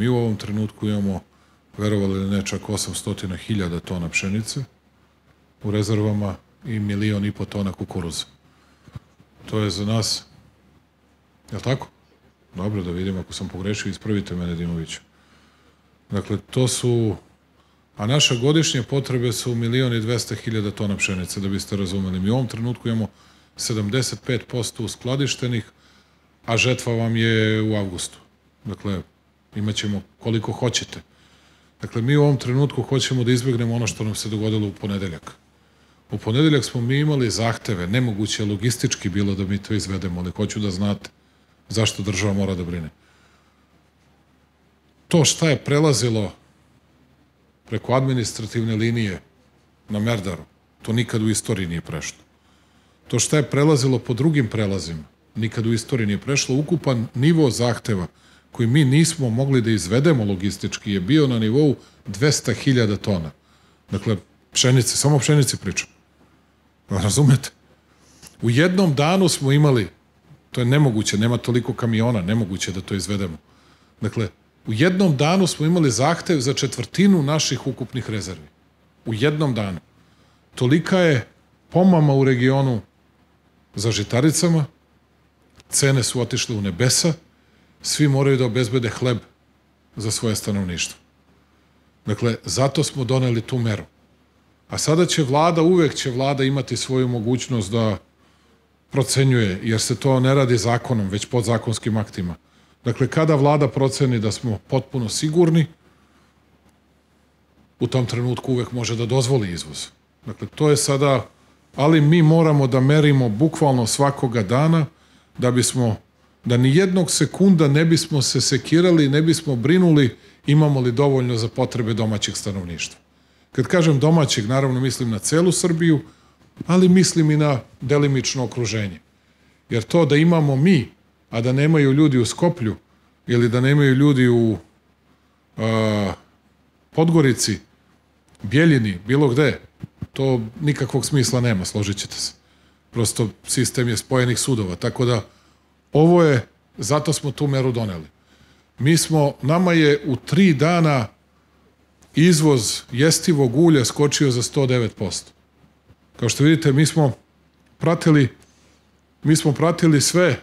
Mi u ovom trenutku imamo, verovali ili ne, čak 800.000 tona pšenice u rezervama i 1,5 miliona tona kukuruza. To je za nas, je li tako? Dobro, da vidim, ako sam pogrešio, ispravite mene, Dimoviću. Dakle, to su, a naša godišnje potrebe su 1.200.000 tona pšenice, da biste razumeli. Mi u ovom trenutku imamo 75% uskladištenih, a žetva vam je u avgustu. Dakle, imat ćemo koliko hoćete. Dakle, mi u ovom trenutku hoćemo da izbegnemo ono što nam se dogodilo u ponedeljak. U ponedeljak smo mi imali zahteve, nemoguće logistički bilo da mi to izvedemo, ali hoću da znate zašto država mora da brine. To šta je prelazilo preko administrativne linije na Merdaru, to nikad u istoriji nije prešlo. To šta je prelazilo po drugim prelazima, nikad u istoriji nije prešlo. Ukupan nivo zahteva koji mi nismo mogli da izvedemo logistički je bio na nivou 200.000 tona. Dakle, pšenice, samo o pšenici pričam. Razumete? U jednom danu smo imali, to je nemoguće, nema toliko kamiona, nemoguće da to izvedemo. Dakle, u jednom danu smo imali zahtev za 1/4 naših ukupnih rezervi. U jednom danu. Tolika je pomama u regionu za žitaricama, cene su otišle u nebesa, svi moraju da obezbede hleb za svoje stanovništvo. Dakle, zato smo doneli tu meru. A sada će vlada, uvek će vlada imati svoju mogućnost da procenjuje, jer se to ne radi zakonom, već podzakonskim aktima. Dakle, kada vlada proceni da smo potpuno sigurni, u tom trenutku uvek može da dozvoli izvoz. Dakle, to je sada, ali mi moramo da merimo bukvalno svakoga dana da ni jednog sekunda ne bismo se sekirali, ne bismo brinuli imamo li dovoljno za potrebe domaćeg stanovništva. Kad kažem domaćeg, naravno mislim na celu Srbiju, ali mislim i na delimično okruženje. Jer to da imamo mi, a da nemaju ljudi u Skoplju ili da nemaju ljudi u Podgorici, Bjeljini, bilo gde, to nikakvog smisla nema, složit ćete se. Prosto sistem je spojenih sudova. Tako da ovo je, zato smo tu meru doneli. Nama je u 3 dana izvoz jestivog ulja skočio za 109%. Kao što vidite, mi smo pratili sve,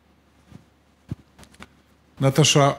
Nataša,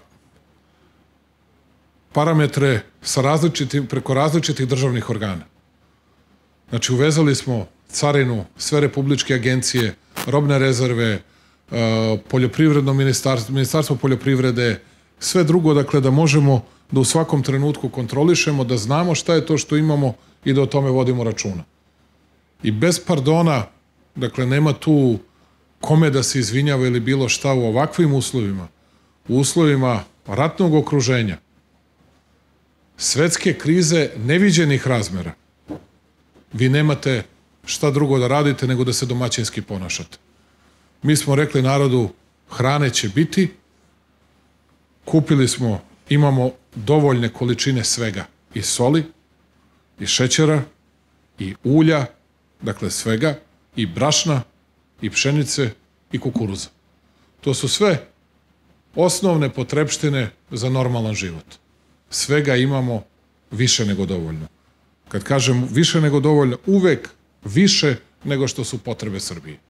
parametre preko različitih državnih organa. Znači, uvezali smo carinu, sve republičke agencije, robne rezerve, poljoprivredno ministarstvo poljoprivrede, sve drugo, dakle, da možemo da u svakom trenutku kontrolišemo, da znamo šta je to što imamo i da o tome vodimo računa. I bez pardona, dakle, nema tu kome da se izvinjava ili bilo šta u ovakvim uslovima, u uslovima ratnog okruženja, svetske krize neviđenih razmera, vi nemate šta drugo da radite nego da se domaćinski ponašate. Mi smo rekli narodu, hrane će biti, kupili smo, imamo dovoljne količine svega, i soli, i šećera, i ulja, dakle svega, i brašna, i pšenice, i kukuruza. To su sve osnovne potrepštine za normalan život. Svega imamo više nego dovoljno. Kad kažem više nego dovoljno, uvek više nego što su potrebe Srbije.